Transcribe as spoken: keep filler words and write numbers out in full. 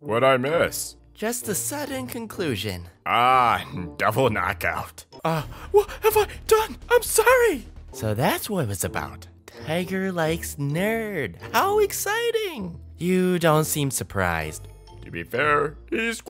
What'd I miss? Just the sudden conclusion. Ah, double knockout. Uh, what have I done? I'm sorry. So that's what it was about. Tiger likes nerd. How exciting. You don't seem surprised. To be fair, he's